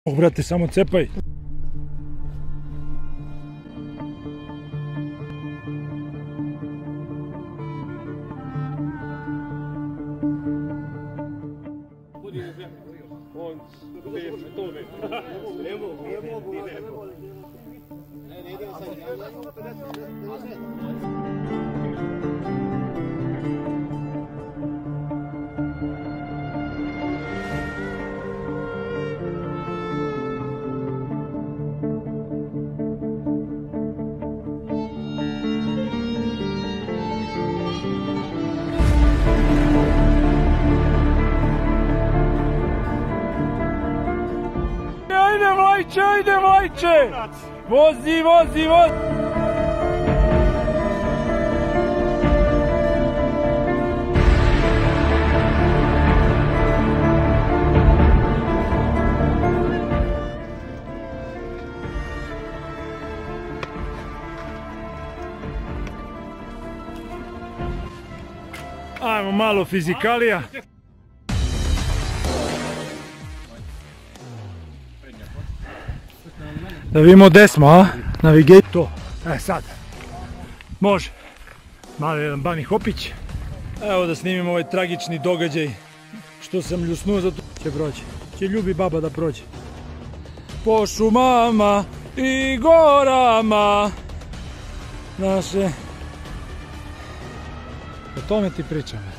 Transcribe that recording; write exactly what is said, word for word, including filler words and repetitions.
Oh, brate, samo cepaj. Ajde Vlajče, ajde Vlajče! Vozi, vozi, vozi! Ajmo malo fizikalija. Da vidimo gdje smo, a? Navigate to. E sad. Može. Malo jedan bani hopić. Evo da snimim ovaj tragični događaj. Što sam ljusnuo, zato će proći. Će ljubi baba da prođe. Po šumama i gorama naše. O tome ti pričam.